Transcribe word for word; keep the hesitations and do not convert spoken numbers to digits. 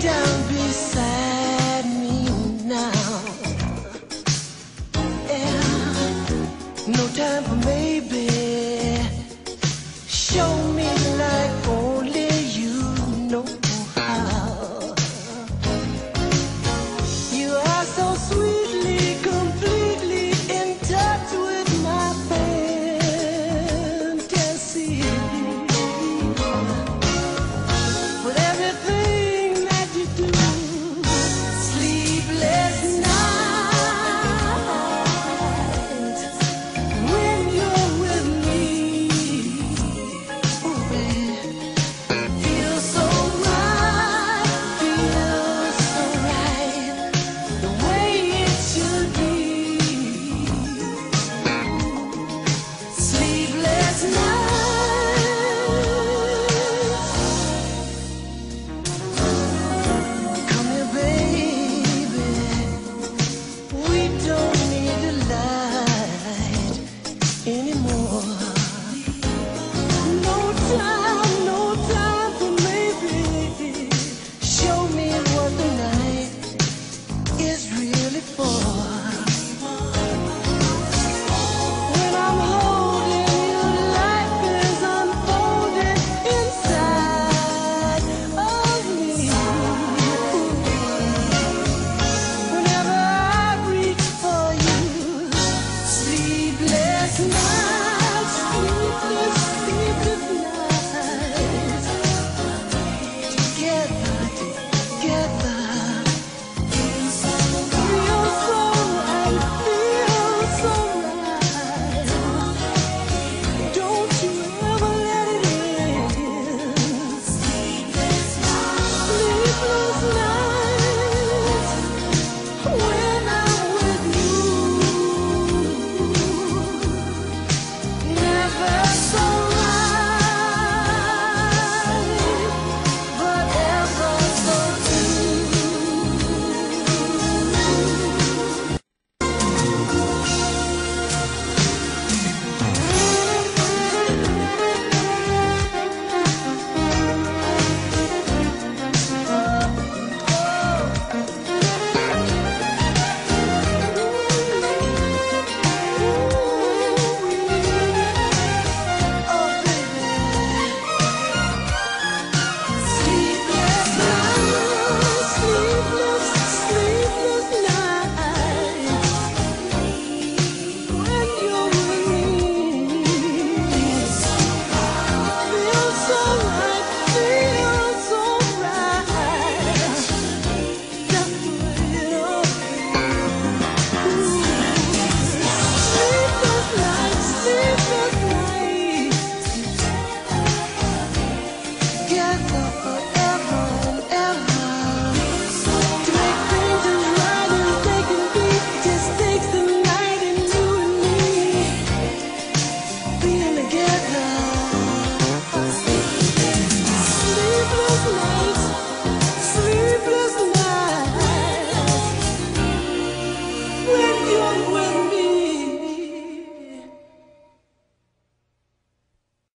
down beside me now. Yeah, no time for maybe. Show me like only you know how. You are so sweetly, completely in touch with my fantasy. With everything that you do, sleepless nights when you're with me. Ooh, babe, feels so right, feels so right, the way it should be. Sleepless nights. Come here, baby. We don't need the light anymore. No time, no time for maybe. Show me what the night is really for. When I'm holding you, life is unfolding inside of me. Whenever I reach for you, sleepless nights, sleepless, sleepless nights together.